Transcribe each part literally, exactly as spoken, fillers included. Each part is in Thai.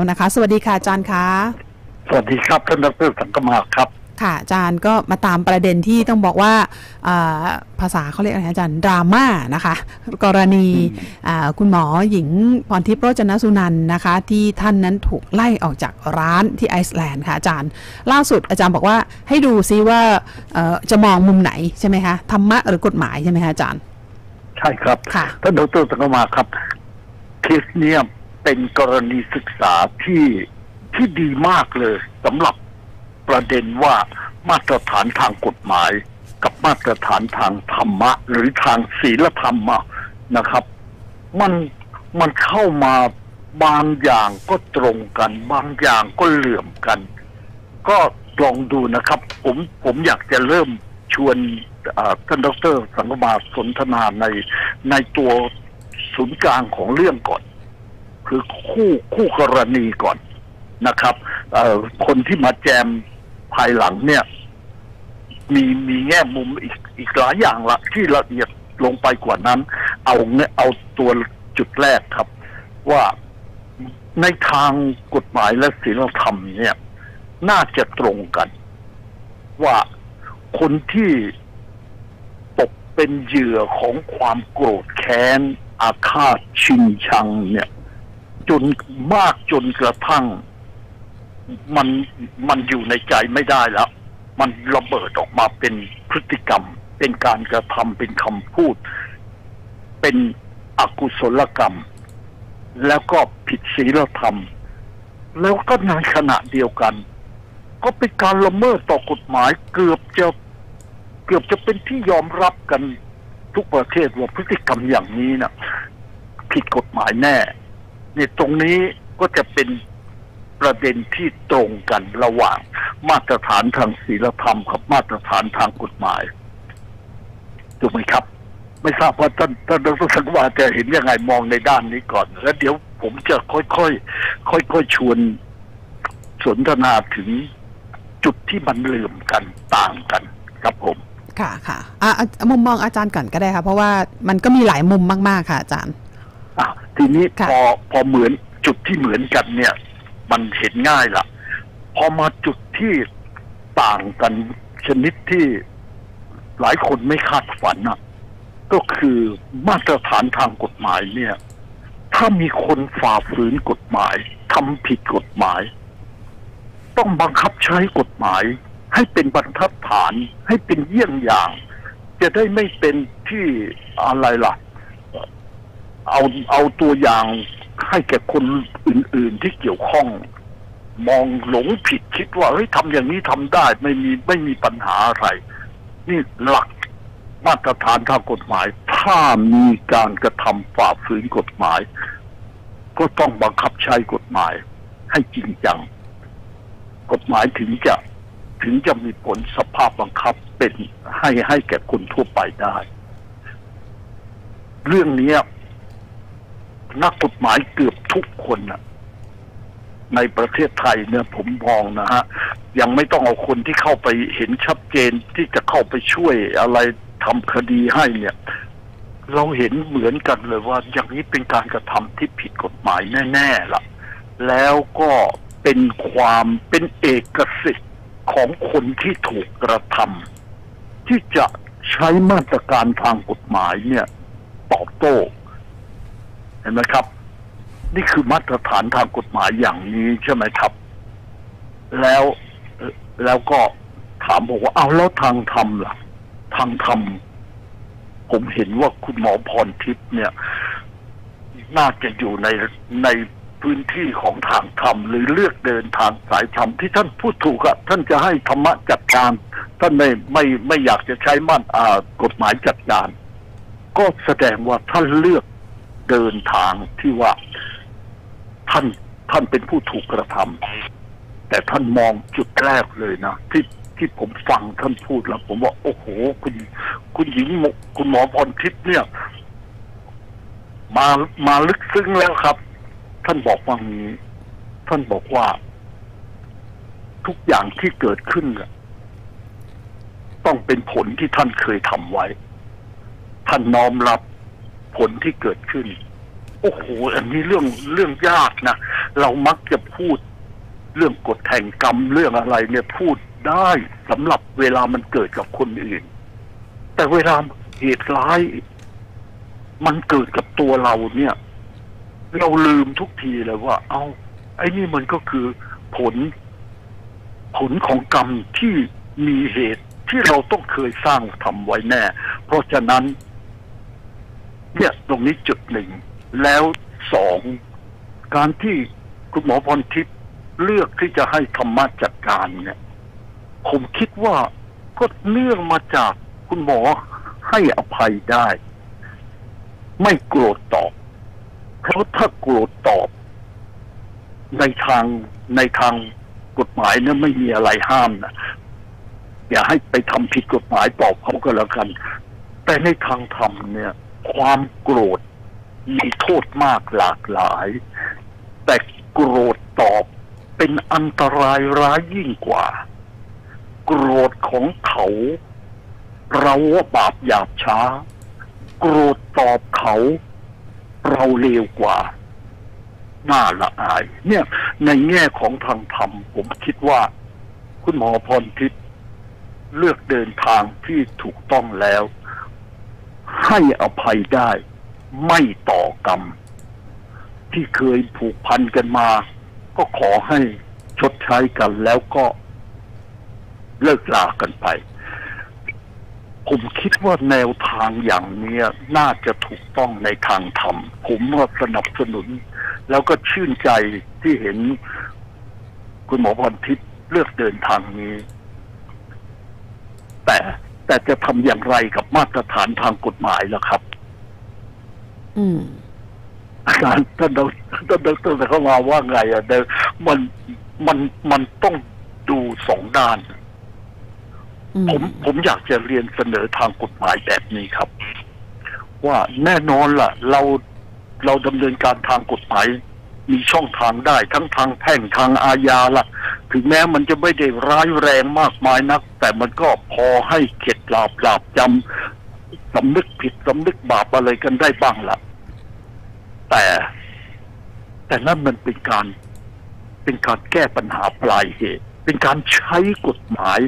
นะคะสวัสดีค่ะอาจารย์คะสวัสดีครับท่านดร.สังกมาครับค่ะอาจารย์ก็มาตามประเด็นที่ต้องบอกว่าภาษาเขาเรียกอะไรอาจารย์ดราม่านะคะกรณีคุณหมอหญิงพรทิพย์โรจนสุนันท์นะคะที่ท่านนั้นถูกไล่ออกจากร้านที่ไอซ์แลนด์ค่ะอาจารย์ล่าสุดอาจารย์บอกว่าให้ดูซิว่าจะมองมุมไหนใช่ไหมคะธรรมะหรือกฎหมายใช่ไหมคะอาจารย์ใช่ครับท่านดร.สังกมาครับเคสเนี้ยเป็นกรณีศึกษาที่ที่ดีมากเลยสำหรับประเด็นว่ามาตรฐานทางกฎหมายกับมาตรฐานทางธรรมะหรือทางศีลธรรมนะครับมันมันเข้ามาบางอย่างก็ตรงกันบางอย่างก็เหลื่อมกันก็ลองดูนะครับผมผมอยากจะเริ่มชวนท่านดร.สังกมาสนทนาในในตัวศูนย์กลางของเรื่องก่อนคือคู่คู่กรณีก่อนนะครับคนที่มาแจมภายหลังเนี่ยมีมีแง่มุมอีกอีกหลายอย่างละที่ละเอียดลงไปกว่านั้นเอาเนี่ยเอาตัวจุดแรกครับว่าในทางกฎหมายและศีลธรรมเนี่ยน่าจะตรงกันว่าคนที่ตกเป็นเหยื่อของความโกรธแค้นอาฆาตชิงชังเนี่ยจนมากจนกระทั่งมันมันอยู่ในใจไม่ได้แล้วมันระเบิดออกมาเป็นพฤติกรรมเป็นการกระทำเป็นคำพูดเป็นอกุศลกรรมแล้วก็ผิดศีลธรรมแล้วก็ในขณะเดียวกันก็เป็นการละเมิดต่อกฎหมายเกือบจะเกือบจะเป็นที่ยอมรับกันทุกประเทศว่าพฤติกรรมอย่างนี้นะผิดกฎหมายแน่เนี่ยตรงนี้ก็จะเป็นประเด็นที่ตรงกันระหว่างมาตรฐานทางศีลธรรมกับมาตรฐานทางกฎหมายถูกไหมครับไม่ทราบว่าท่านท่านดร.สังกมาจะเห็นยังไงมองในด้านนี้ก่อนแล้วเดี๋ยวผมจะค่อยๆค่อยๆชวนสนทนาถึงจุดที่มันเหลื่อมกันต่างกันครับผมค่ะค่ะอ่ะมุมมองอาจารย์ก่อนก็ได้ค่ะเพราะว่ามันก็มีหลายมุมมากๆค่ะอาจารย์อ่ะทีนี้พอพอเหมือนจุดที่เหมือนกันเนี่ยมันเห็นง่ายละพอมาจุดที่ต่างกันชนิดที่หลายคนไม่คาดฝันนะก็คือมาตรฐานทางกฎหมายเนี่ยถ้ามีคนฝ่าฝืนกฎหมายทำผิดกฎหมายต้องบังคับใช้กฎหมายให้เป็นบรรทัดฐานให้เป็นเยี่ยงอย่างจะได้ไม่เป็นที่อะไรล่ะเอาเอาตัวอย่างให้แก่คนอื่นๆที่เกี่ยวข้องมองหลงผิดคิดว่าเฮ้ยทำอย่างนี้ทำได้ไม่มีไม่มีปัญหาอะไรนี่หลักมาตรฐานทางกฎหมายถ้ามีการกระทำฝ่าฝืนกฎหมายก็ต้องบังคับใช้กฎหมายให้จริงจังกฎหมายถึงจะถึงจะมีผลสภาพบังคับเป็นให้ให้แก่คนทั่วไปได้เรื่องนี้นักกฎหมายเกือบทุกคนนะในประเทศไทยเนี่ยผมมองนะฮะยังไม่ต้องเอาคนที่เข้าไปเห็นชัดเจนที่จะเข้าไปช่วยอะไรทำคดีให้เนี่ยเราเห็นเหมือนกันเลยว่าอย่างนี้เป็นการกระทำที่ผิดกฎหมายแน่ๆล่ะแล้วก็เป็นความเป็นเอกสิทธิ์ของคนที่ถูกกระทำที่จะใช้มาตรการทางกฎหมายเนี่ยตอบโต้เห็นไหมครับนี่คือมาตรฐานทางกฎหมายอย่างนี้ใช่ไหมครับแล้วแล้วก็ถามบอกว่าเอาแล้วทางธรรมล่ะทางธรรมผมเห็นว่าคุณหมอพรทิพย์เนี่ยน่าจะอยู่ในในพื้นที่ของทางธรรมหรือเลือกเดินทางสายธรรมที่ท่านพูดถูกอะท่านจะให้ธรรมะจัดการท่านไม่ไม่ไม่อยากจะใช้มาตรกฎหมายจัดการก็แสดงว่าท่านเลือกเดินทางที่ว่าท่านท่านเป็นผู้ถูกกระทำแต่ท่านมองจุดแรกเลยนะที่ที่ผมฟังท่านพูดแล้วผมว่าโอ้โหคุณคุณหญิงคุณหมอพรทิพย์เนี่ยมามาลึกซึ้งแล้วครับท่านบอกว่างี้ท่านบอกว่าทุกอย่างที่เกิดขึ้นต้องเป็นผลที่ท่านเคยทำไว้ท่านน้อมรับผลที่เกิดขึ้นโอ้โหอันนี้เรื่องเรื่องยากนะเรามักจะพูดเรื่องกฎแห่งกรรมเรื่องอะไรเนี่ยพูดได้สำหรับเวลามันเกิดกับคนอื่นแต่เวลาเหตุร้ายมันเกิดกับตัวเราเนี่ยเราลืมทุกทีเลยว่าเอ้าไอ้นี่มันก็คือผลผลของกรรมที่มีเหตุที่เราต้องเคยสร้างทำไว้แน่เพราะฉะนั้นเนี่ยตรงนี้จุดหนึ่งแล้วสองการที่คุณหมอพรทิพย์เลือกที่จะให้ธรรมะจัดการเนี่ยผมคิดว่าก็เนื่องมาจากคุณหมอให้อภัยได้ไม่โกรธตอบเพราะถ้าโกรธตอบในทางในทางกฎหมายเนี่ยไม่มีอะไรห้ามนะอย่าให้ไปทำผิดกฎหมายตอบเขาก็แล้วกันแต่ในทางธรรมเนี่ยความโกรธมีโทษมากหลากหลายแต่โกรธตอบเป็นอันตรายร้ายยิ่งกว่าโกรธของเขาเราว่าบาปหยาบช้าโกรธตอบเขาเราเลวกว่าน่าละอายเนี่ยในแง่ของทางธรรมผมคิดว่าคุณหมอพรทิพย์เลือกเดินทางที่ถูกต้องแล้วให้อภัยได้ไม่ต่อกรรมที่เคยผูกพันกันมาก็ขอให้ชดใช้กันแล้วก็เลิกลากันไปผมคิดว่าแนวทางอย่างนี้น่าจะถูกต้องในทางธรรมผมก็สนับสนุนแล้วก็ชื่นใจที่เห็นคุณหมอพรทิพย์เลือกเดินทางนี้แต่แต่จะทำอย่างไรกับมาตรฐานทางกฎหมายล่ะครับอืมอาจารย์ท่านดรท่านดรเข้ามาว่าไงอ่ะเดี๋ยวมันมันมันต้องดูสองด้านผมผมอยากจะเรียนเสนอทางกฎหมายแบบนี้ครับว่าแน่นอนล่ะเราเราดำเนินการทางกฎหมายมีช่องทางได้ทั้งทางแพ่งทางอาญาล่ะถึงแม้มันจะไม่ได้ร้ายแรงมากมายนักแต่มันก็พอให้เข็ดหลาบหลาบจำสำนึกผิดสำนึกบาปอะไรกันได้บ้างล่ะแต่แต่นั่นมันเป็นการเป็นการแก้ปัญหาปลายเหตุเป็นการใช้กฎหมาย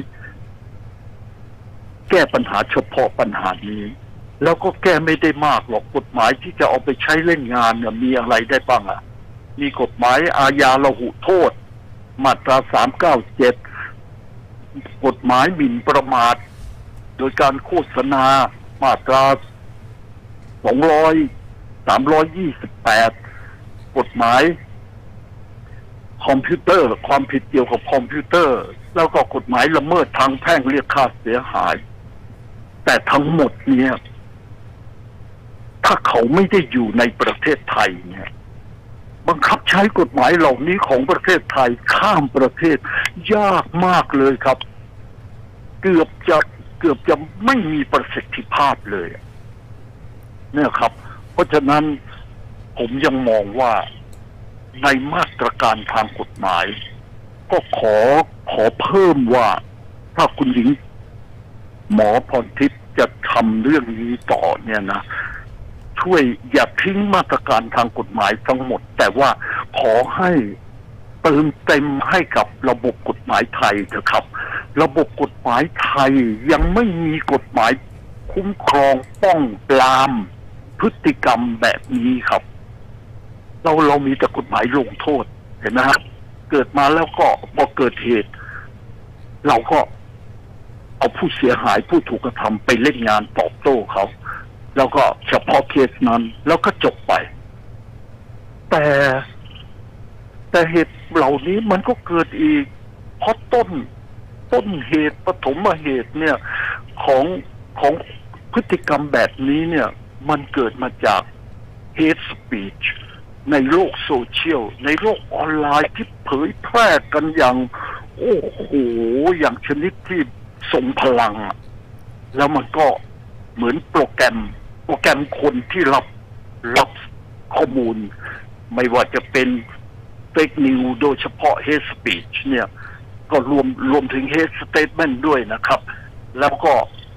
แก้ปัญหาเฉพาะปัญหานี้แล้วก็แก้ไม่ได้มากหรอกกฎหมายที่จะเอาไปใช้เล่นงานเนี่ยมีอะไรได้บ้างอ่ะมีกฎหมายอาญาละหุโทษมาตราสามเก้าเจ็ดกฎหมายหมิ่นประมาทโดยการโฆษณามาตราสองร้อยสามร้อยยี่สิบแปดกฎหมายคอมพิวเตอร์ความผิดเกี่ยวกับคอมพิวเตอร์แล้วก็กฎหมายละเมิดทางแพ่งเรียกค่าเสียหายแต่ทั้งหมดเนี่ยถ้าเขาไม่ได้อยู่ในประเทศไทยเนี่ยบังคับใช้กฎหมายเหล่านี้ของประเทศไทยข้ามประเทศยากมากเลยครับเกือบจะเกือบจะไม่มีประสิทธิภาพเลยเนี่ยครับเพราะฉะนั้นผมยังมองว่าในมาตรการทางกฎหมายก็ขอขอเพิ่มว่าถ้าคุณหญิงหมอพรทิพย์จะทำเรื่องนี้ต่อเนี่ยนะช่วยอย่าทิ้งมาตรการทางกฎหมายทั้งหมดแต่ว่าขอให้เติมเต็มให้กับระบบกฎหมายไทยเถอะครับระบบกฎหมายไทยยังไม่มีกฎหมายคุ้มครองป้องปรามพฤติกรรมแบบนี้ครับเราเรามีแต่กฎหมายลงโทษเห็นไหมครับเกิดมาแล้วก็พอเกิดเหตุเราก็เอาผู้เสียหายผู้ถูกกระทำไปเล่นงานตอบโต้เขาแล้วก็เฉพาะเคสนั้นแล้วก็จบไปแต่แต่เหตุเหล่านี้มันก็เกิดอีกเพราะต้นต้นเหตุปฐมเหตุเนี่ยของของพฤติกรรมแบบนี้เนี่ยมันเกิดมาจาก hate speech ในโลกโซเชียลในโลกออนไลน์ที่เผยแพร่กันอย่างโอ้โหอย่างชนิดที่ทรงพลังแล้วมันก็เหมือนโปรแกรมโปรแกรมคนที่รับรับข้อมูลไม่ว่าจะเป็นเฟกนิวโดยเฉพาะ hate speech เนี่ยก็รวมรวมถึง hate statement ด้วยนะครับแล้วก็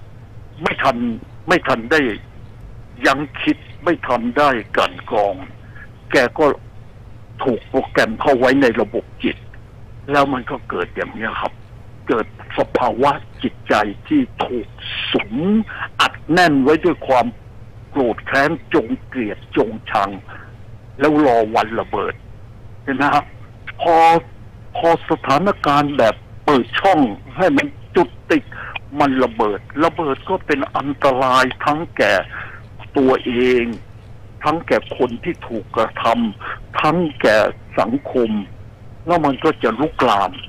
ไม่ทันไม่ทันได้ยังคิดไม่ทันได้กลั่นกรองแกก็ถูกโปรแกรมเข้าไว้ในระบบจิตแล้วมันก็เกิดอย่างนี้ครับเกิดสภาวะจิตใจที่ถูกสุมอัดแน่นไว้ด้วยความโกรธแค้นจงเกลียดจงชังแล้วรอวันระเบิดเห็นไหมครับพอพอสถานการณ์แบบเปิดช่องให้มันจุดติดมันระเบิดระเบิดก็เป็นอันตรายทั้งแก่ตัวเองทั้งแก่คนที่ถูกกระทำทั้งแก่สังคมแล้วมันก็จะลุกลาม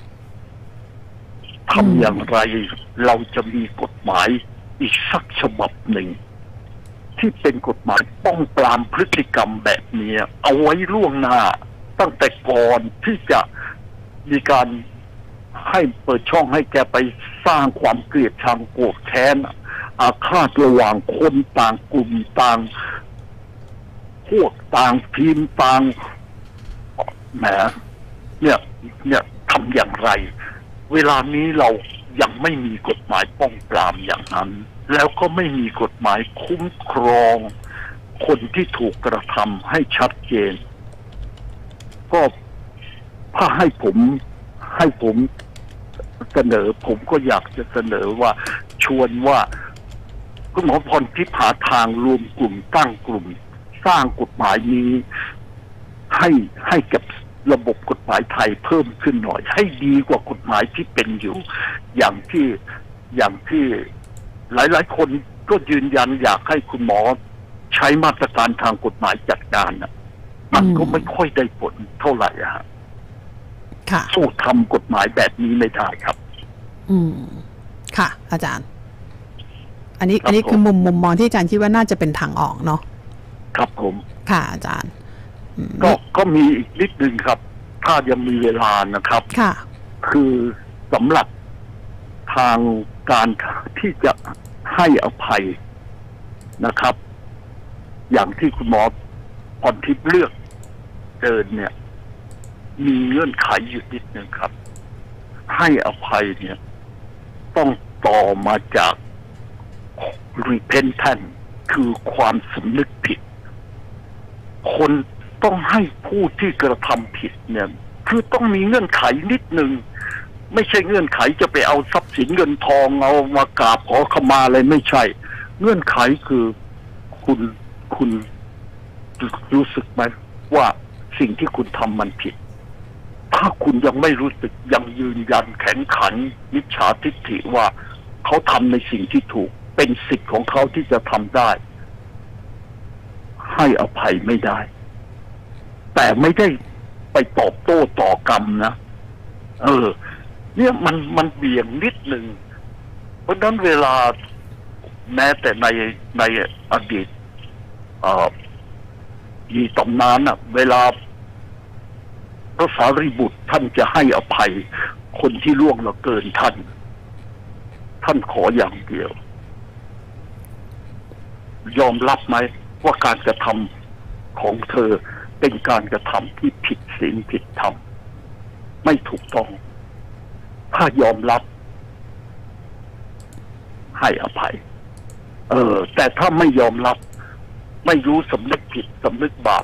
ทำอย่างไรเราจะมีกฎหมายอีกสักฉบับหนึ่งที่เป็นกฎหมายป้องปรามพฤติกรรมแบบนี้เอาไว้ล่วงหน้าตั้งแต่ก่อนที่จะมีการให้เปิดช่องให้แกไปสร้างความเกลียดชังโกรธแค้นอาฆาตระหว่างคนต่างกลุ่มต่างพวกต่างทีมต่างแหมเนี่ยเนี่ยทำอย่างไรเวลานี้เรายังไม่มีกฎหมายป้องปรามอย่างนั้นแล้วก็ไม่มีกฎหมายคุ้มครองคนที่ถูกกระทำให้ชัดเจนก็ถ้าให้ผมให้ผมเสนอผมก็อยากจะเสนอว่าชวนว่าคุณหมอพรทิพย์หาทางรวมกลุ่มตั้งกลุ่มสร้างกฎหมายนี้ให้ให้กับระบบกฎหมายไทยเพิ่มขึ้นหน่อยให้ดีกว่ากฎหมายที่เป็นอยู่อย่างที่อย่างที่หลายๆคนก็ยืนยันอยากให้คุณหมอใช้มาตรการทางกฎหมายจัดการนะมันก็ไม่ค่อยได้ผลเท่าไหร่ฮะสู้ทำกฎหมายแบบนี้ไม่ได้ครับอืมค่ะอาจารย์อันนี้อันนี้คือมุมมุมมองที่อาจารย์คิดว่าน่าจะเป็นทางออกเนาะครับผมค่ะอาจารย์ก็ก็มีอีกนิดนึงครับถ้ายังมีเวลานะครับค่ะคือสำหรับทางการที่จะให้อภัยนะครับอย่างที่คุณหมอพรทิพย์เลือกเดินเนี่ยมีเงื่อนไขอยู่นิดนึงครับให้อภัยเนี่ยต้องต่อมาจาก repentance คือความสำนึกผิดคนต้องให้ผู้ที่กระทำผิดเนี่ยคือต้องมีเงื่อนไขนิดนึงไม่ใช่เงื่อนไขจะไปเอาทรัพย์สินเงินทองเอามากราบขอขมาอะไรไม่ใช่เงื่อนไขคือคุณคุณรู้สึกไหมว่าสิ่งที่คุณทำมันผิดถ้าคุณยังไม่รู้สึกยังยืนยันแข็งขันมิจฉาทิฏฐิว่าเขาทำในสิ่งที่ถูกเป็นสิทธิ์ของเขาที่จะทำได้ให้อภัยไม่ได้แต่ไม่ได้ไปตอบโต้ต่อกรรมนะเออเนี่ยมันมันเบี่ยงนิดหนึ่งเพราะนั้นเวลาแม้แต่ในในอดีตเอ่อมีตำนานอ่ะเวลาพระสารีบุตรท่านจะให้อภัยคนที่ล่วงละเกินท่านท่านขออย่างเดียวยอมรับไหมว่าการกระทำของเธอเป็นการกระทำที่ผิดศีลผิดธรรมไม่ถูกต้องถ้ายอมรับให้อภัยเออแต่ถ้าไม่ยอมรับไม่รู้สำนึกผิดสำนึกบาป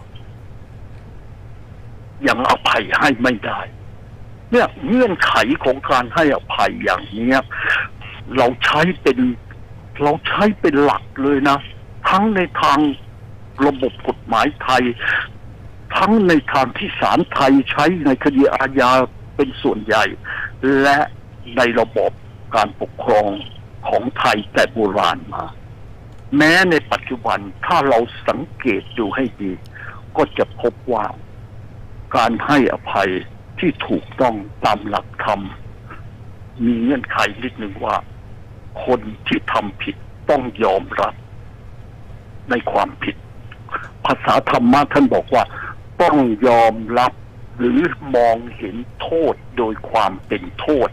ยังอภัยให้ไม่ได้เนี่ยเงื่อนไขของการให้อภัยอย่างนี้เราใช้เป็นเราใช้เป็นหลักเลยนะทั้งในทางระบบกฎหมายไทยทั้งในทางที่ศาลไทยใช้ในคดีอาญาเป็นส่วนใหญ่และในระบบการปกครองของไทยแต่โบราณมาแม้ในปัจจุบันถ้าเราสังเกตดูให้ดีก็จะพบว่าการให้อภัยที่ถูกต้องตามหลักธรรมมีเงื่อนไขนิดหนึ่งว่าคนที่ทำผิดต้องยอมรับในความผิดภาษาธรรมะท่านบอกว่าต้องยอมรับหรือมองเห็นโทษโดยความเป็นโทษ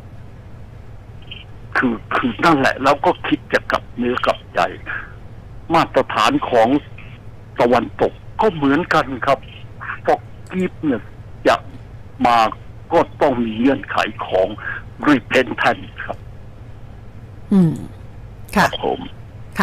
คือคือนั่นแหละแล้วก็คิดจะกลับเนื้อกลับใจมาตรฐานของตะวันตกก็เหมือนกันครับforgiveness จะมาก็ต้องมีเงื่อนไขของ repentance ครับอืมค่ะผมค่ะ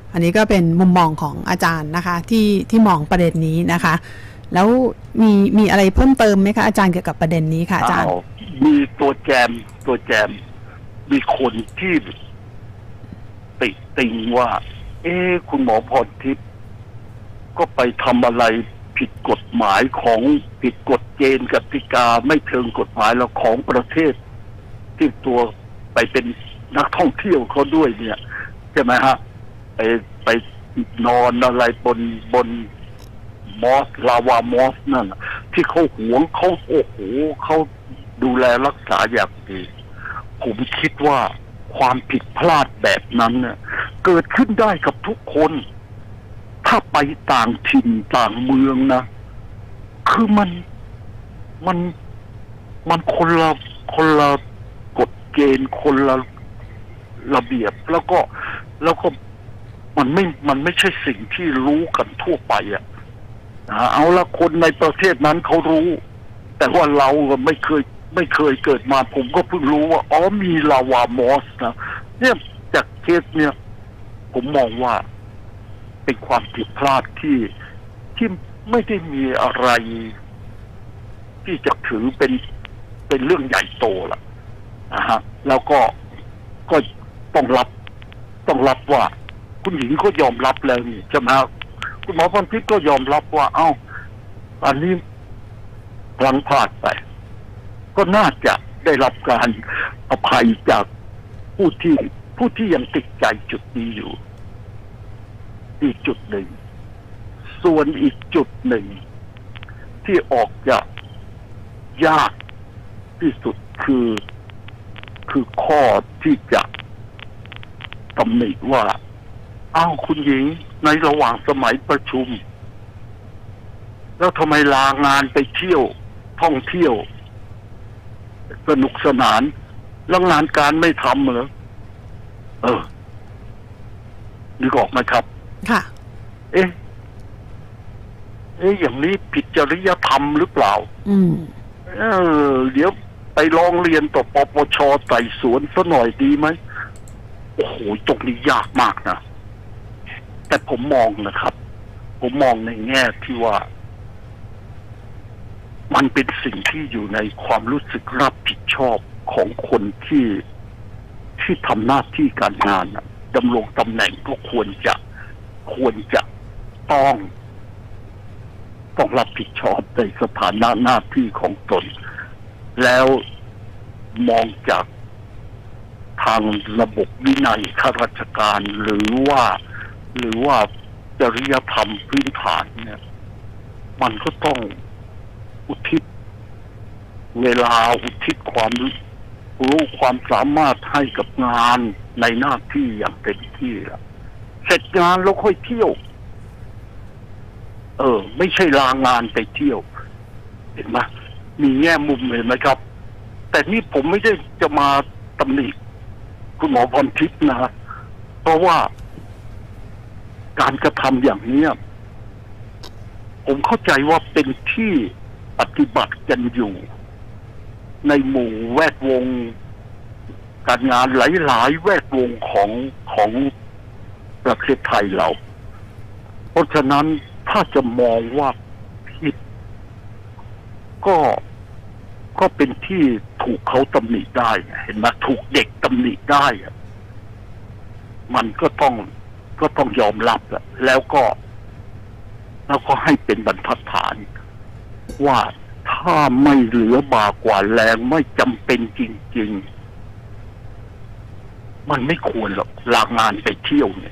อันนี้ก็เป็นมุมมองของอาจารย์นะคะที่ที่มองประเด็นนี้นะคะแล้วมีมีอะไรเพิ่มเติมไหมคะอาจารย์เกี่ยวกับประเด็นนี้ค่ะอาจารย์มีตัวแจมตัวแจมมีคนที่ติติงว่าเอ๊ะคุณหมอพรทิพย์ก็ไปทำอะไรผิดกฎหมายของผิดกฎเกณฑ์กติกาไม่เชิงกฎหมายแล้วของประเทศที่ตัวไปเป็นนักท่องเที่ยวเขาด้วยเนี่ยใช่ไหมฮะไปไปนอนอะไรบนบนมอสลาวามอสนั่นที่เขาหวงเขาโอ้โหเขาดูแลรักษาอย่างดีผมคิดว่าความผิดพลาดแบบนั้นเนี่ยเกิดขึ้นได้กับทุกคนถ้าไปต่างถิ่นต่างเมืองนะคือมันมันมันคนละคนละกฎเกณฑ์คนละระเบียบแล้วก็แล้วก็มันไม่มันไม่ใช่สิ่งที่รู้กันทั่วไปอ่ะเอาละคนในประเทศนั้นเขารู้แต่ว่าเราไม่เคยไม่เคยเกิดมาผมก็เพิ่งรู้ว่าอ๋อมีลาวามอสนะเนี่ยจากเคสเนี่ยผมมองว่าเป็นความผิดพลาดที่ที่ไม่ได้มีอะไรที่จะถือเป็นเป็นเรื่องใหญ่โตล่ะนะฮะแล้วก็ก็ต้องรับต้องรับว่าคุณหญิงก็ยอมรับแล้วนี่ใช่ไหมคุณหมอพรทิพย์ก็ยอมรับว่าเอ้าอันนี้พลังพลาดไปก็น่าจะได้รับการอภัยจากผู้ที่ผู้ที่ยังติดใจจุดนี้อยู่อีกจุดหนึ่งส่วนอีกจุดหนึ่งที่ออกจะยากที่สุดคือคือข้อที่จะตำหนิว่าอ้าวคุณหญิงในระหว่างสมัยประชุมแล้วทำไมลางานไปเที่ยวท่องเที่ยวสนุกสนานแล้วงานการไม่ทำเหรอเออนึกออกไหมครับค่ะเอ๊ะเอ๊ะอย่างนี้ผิดจริยธรรมหรือเปล่าอืมเออเดี๋ยวไปร้องเรียนต่อปปช.ไต่สวนซะหน่อยดีไหมโอ้โหตรงนี้ยากมากนะแต่ผมมองนะครับผมมองในแง่ที่ว่ามันเป็นสิ่งที่อยู่ในความรู้สึกรับผิดชอบของคนที่ที่ทำหน้าที่การงานดำรงตำแหน่งก็ควรจะควรจะต้องต้องรับผิดชอบในสถานะหน้าที่ของตนแล้วมองจากทางระบบวินัยข้าราชการหรือว่าหรือว่าจริยธรรมพื้นฐานเนี่ยมันก็ต้องอุทิศเวลาอุทิศความรู้ความสามารถให้กับงานในหน้าที่อย่างเต็มที่แล้วเสร็จงานแล้วค่อยเที่ยวเออไม่ใช่ลางานไปเที่ยวเห็นไหมมีแง่มุมเห็นไหมครับแต่นี่ผมไม่ได้จะมาตำหนิคุณหมอพรทิพย์นะเพราะว่าการกระทำอย่างนี้ผมเข้าใจว่าเป็นที่ปฏิบัติกันอยู่ในหมู่แวดวงการงานหลายๆแวดวงของของประเทศไทยเราเพราะฉะนั้นถ้าจะมองว่าผิดก็ก็เป็นที่ถูกเขาตำหนิได้เห็นไหมถูกเด็กตำหนิได้มันก็ต้องก็ต้องยอมรับแล้วก็แล้วก็ให้เป็นบรรทัดฐานว่าถ้าไม่เหลือบากว่าแรงไม่จำเป็นจริงๆมันไม่ควรหรอกลางานไปเที่ยวเนี่ย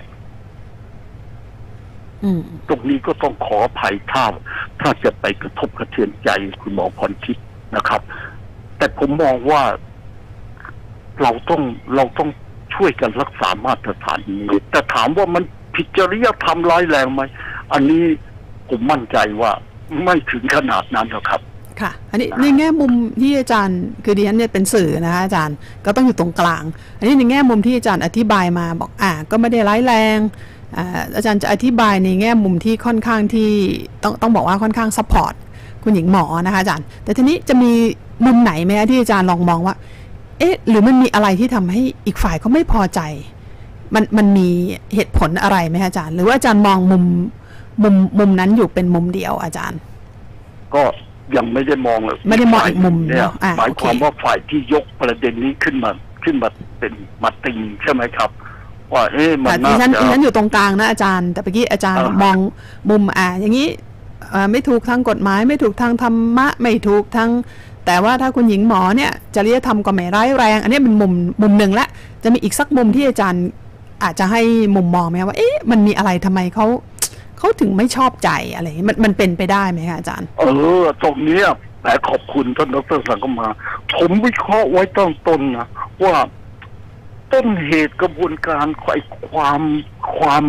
ตรงนี้ก็ต้องขออภัยถ้าถ้าจะไปกระทบกระเทือนใจคุณหมอพรทิพย์นะครับแต่ผมมองว่าเราต้องเราต้องช่วยกันรักษามาตรฐานนี้แต่ถามว่ามันผิดจริยธรรมร้ายแรงไหมอันนี้ผมมั่นใจว่าไม่ถึงขนาดนั้นหรอกครับค่ะอันนี้ในแง่มุมที่อาจารย์คือดิฉันเนี่ยเป็นสื่อนะคะอาจารย์ก็ต้องอยู่ตรงกลางอันนี้ในแง่มุมที่อาจารย์อธิบายมาบอกอ่าก็ไม่ได้ร้ายแรงอ่าอาจารย์จะอธิบายในแง่มุมที่ค่อนข้างที่ต้องต้องบอกว่าค่อนข้างซัพพอร์ตคุณหญิงหมอนะคะอาจารย์แต่ทีนี้จะมีมุมไหนไหมที่อาจารย์ลองมองว่าเอ๊ะหรือมันมีอะไรที่ทำให้อีกฝ่ายเขาไม่พอใจมันมันมีเหตุผลอะไรไหมอาจารย์หรือว่าอาจารย์มองมุมมุมมุมนั้นอยู่เป็นมุมเดียวอาจารย์ก็ยังไม่ได้มองเลยไม่ได้มองอีกมุมเนี่ยหมายความว่าฝ่ายที่ยกประเด็นนี้ขึ้นมาขึ้นมาเป็นมาติงใช่ไหมครับว่าเอ๊ะมันน่าจะนั้นอยู่ตรงกลางนะอาจารย์แต่เมื่อกี้อาจารย์มองมุมอ่าอย่างนี้ไม่ถูกทางกฎหมายไม่ถูกทางธรรมะไม่ถูกทางแต่ว่าถ้าคุณหญิงหมอเนี่ยจริยธรรมก็ไม่ร้ายแรงอันนี้เป็นมุมมุมหนึ่งละจะมีอีกสักมุมที่อาจารย์อาจจะให้มุมมองไหมว่าเอ๊ะมันมีอะไรทำไมเขาเขาถึงไม่ชอบใจอะไรมันมันเป็นไปได้ไหมคะอาจารย์เออตรงนี้แต่ขอบคุณท่านดร.สังกมาผมวิเคราะห์ไว้ตั้งต้นนะว่าต้นเหตุกระบวนการไอ้ความความ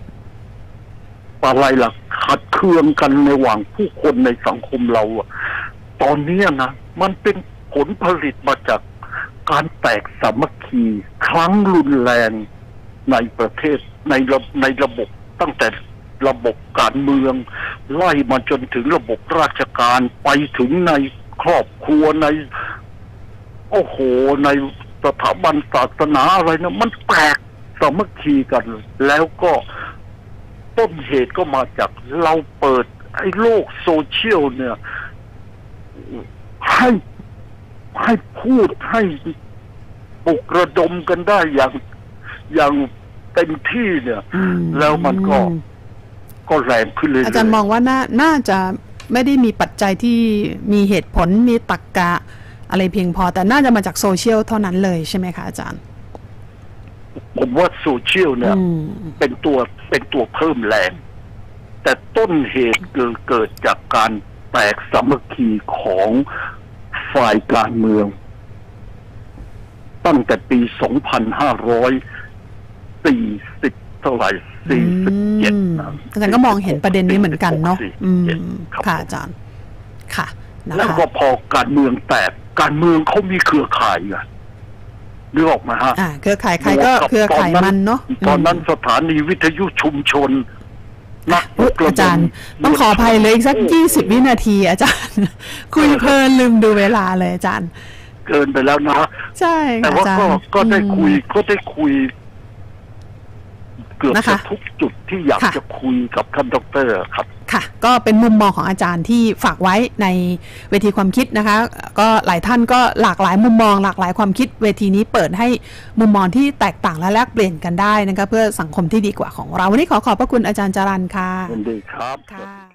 อะไรล่ะขัดเคืองกันในระหว่างผู้คนในสังคมเราอะตอนนี้นะมันเป็นผลผลิตมาจากการแตกสามัคคีครั้งรุนแรงในประเทศในระในระบบตั้งแต่ระบบการเมืองไล่มาจนถึงระบบราชการไปถึงในครอบครัวในโอ้โหในสถาบันศาสนาอะไรนะมันแตกสามัคคีกันแล้วก็ต้นเหตุก็มาจากเราเปิดไอ้โลกโซเชียลเนี่ยให้ให้พูดให้ปลุกระดมกันได้อย่างอย่างเต็มที่เนี่ยแล้วมันก็ก็แรงขึ้นเลยอาจารย์มองว่าน่าน่าจะไม่ได้มีปัจจัยที่มีเหตุผลมีตรรกะอะไรเพียงพอแต่น่าจะมาจากโซเชียลเท่านั้นเลยใช่ไหมคะอาจารย์ผมว่าโซเชียลเนี่ยเป็นตัวเป็นตัวเพิ่มแรงแต่ต้นเหตุเกิดจากการแตกสามัคคีของฝ่ายการเมืองตั้งแต่ปี สองพันห้าร้อยสี่สิบ เท่าไหร่สี่สิบเจ็ดนะอาจารย์ก็มองเห็นประเด็นนี้เหมือนกันเนาะอืมค่ะอาจารย์ค่ะแล้วก็พอการเมืองแตกการเมืองเขามีเครือข่ายไงนึกออกมาฮะอ่าเครือข่ายใครก็เครือข่ายมันเนาะตอนนั้นสถานีวิทยุชุมชนนักอาจารย์ต้องขออภัยเลยอีกสักยี่สิบวินาทีอาจารย์คุยเพลินลืมดูเวลาเลยอาจารย์เกินไปแล้วนะใช่แต่ว่าก็ก็ได้คุยก็ได้คุยเกือบจะทุกจุดที่อยากจะคุยกับท่านดร.ครับค่ะก็เป็นมุมมองของอาจารย์ที่ฝากไว้ในเวทีความคิดนะคะก็หลายท่านก็หลากหลายมุมมองหลากหลายความคิดเวทีนี้เปิดให้มุมมองที่แตกต่างและแลกเปลี่ยนกันได้นะคะเพื่อสังคมที่ดีกว่าของเราวันนี้ขอขอบพระคุณอาจารย์จรัญค่ะยินดีครับ